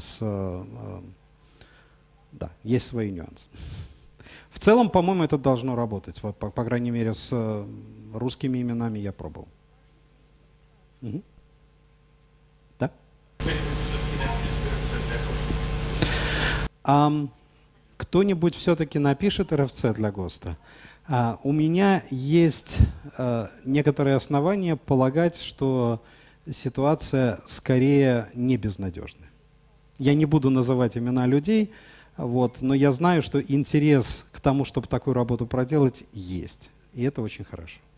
да, есть свои нюансы. В целом, по-моему, это должно работать. По крайней мере, с русскими именами я пробовал. Угу. Да? Кто-нибудь все-таки напишет RFC для ГОСТа? У меня есть некоторые основания полагать, что ситуация скорее не безнадежная. Я не буду называть имена людей, но я знаю, что интерес к тому, чтобы такую работу проделать, есть. И это очень хорошо.